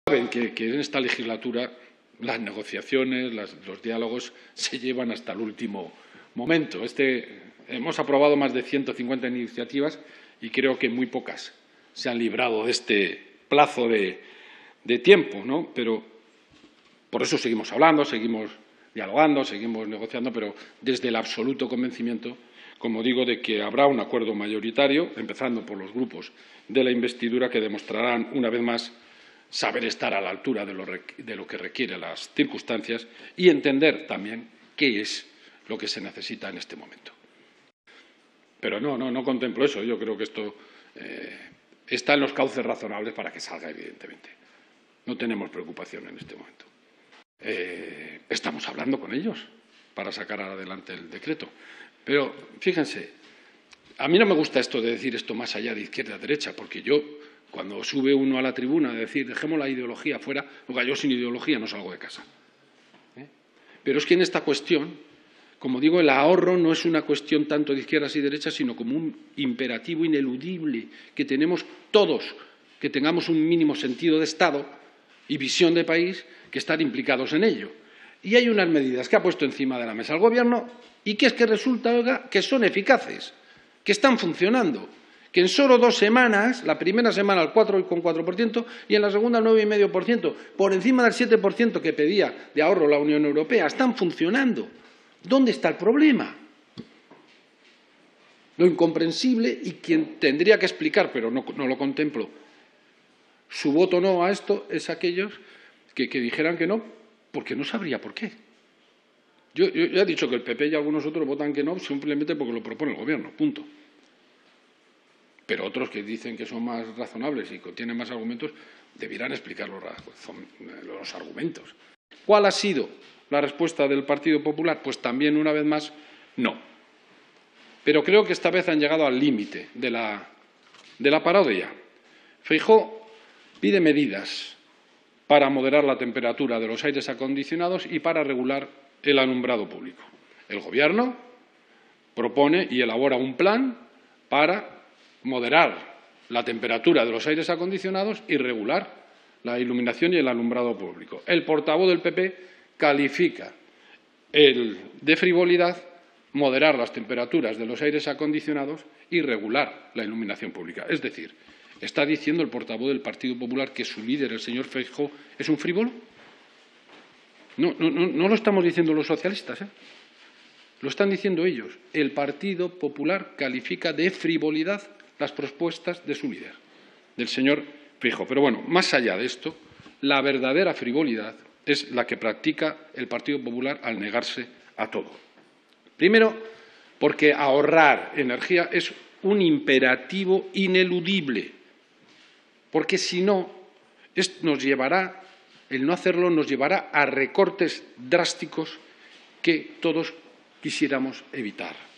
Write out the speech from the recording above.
Saben que en esta legislatura las negociaciones, los diálogos se llevan hasta el último momento. Hemos aprobado más de 150 iniciativas y creo que muy pocas se han librado de este plazo de tiempo, ¿no? Pero por eso seguimos hablando, seguimos dialogando, seguimos negociando, pero desde el absoluto convencimiento, como digo, de que habrá un acuerdo mayoritario, empezando por los grupos de la investidura, que demostrarán una vez más saber estar a la altura de lo que requieren las circunstancias y entender también qué es lo que se necesita en este momento. Pero no contemplo eso. Yo creo que esto está en los cauces razonables para que salga, evidentemente. No tenemos preocupación en este momento. Estamos hablando con ellos para sacar adelante el decreto. Pero, fíjense, a mí no me gusta esto de decir esto más allá de izquierda a derecha, porque yo, cuando sube uno a la tribuna de decir dejemos la ideología fuera, yo sin ideología no salgo de casa. Pero es que en esta cuestión, como digo, el ahorro no es una cuestión tanto de izquierdas y derechas, sino como un imperativo ineludible que tenemos todos, que tengamos un mínimo sentido de Estado y visión de país, que estar implicados en ello. Y hay unas medidas que ha puesto encima de la mesa el Gobierno y que es que resulta, oiga, que son eficaces, que están funcionando, que en solo 2 semanas, la primera semana al 4,4% y en la segunda al 9,5%, por encima del 7% que pedía de ahorro la Unión Europea, están funcionando. ¿Dónde está el problema? Lo incomprensible, y quien tendría que explicar, pero no lo contemplo, su voto no a esto, es aquellos que dijeran que no, porque no sabría por qué. Yo ya he dicho que el PP y algunos otros votan que no simplemente porque lo propone el Gobierno, punto. Pero otros que dicen que son más razonables y que tienen más argumentos debieran explicar los argumentos. ¿Cuál ha sido la respuesta del Partido Popular? Pues también, una vez más, no. Pero creo que esta vez han llegado al límite de la parodia. Feijóo pide medidas para moderar la temperatura de los aires acondicionados y para regular el alumbrado público. El Gobierno propone y elabora un plan para moderar la temperatura de los aires acondicionados y regular la iluminación y el alumbrado público. El portavoz del PP califica de frivolidad moderar las temperaturas de los aires acondicionados y regular la iluminación pública. Es decir, ¿está diciendo el portavoz del Partido Popular que su líder, el señor Feijóo, es un frívolo? No lo estamos diciendo los socialistas, lo están diciendo ellos. El Partido Popular califica de frivolidad las propuestas de su líder, del señor Feijóo. Pero bueno, más allá de esto, la verdadera frivolidad es la que practica el Partido Popular al negarse a todo. Primero, porque ahorrar energía es un imperativo ineludible, porque si no, el no hacerlo nos llevará a recortes drásticos que todos quisiéramos evitar.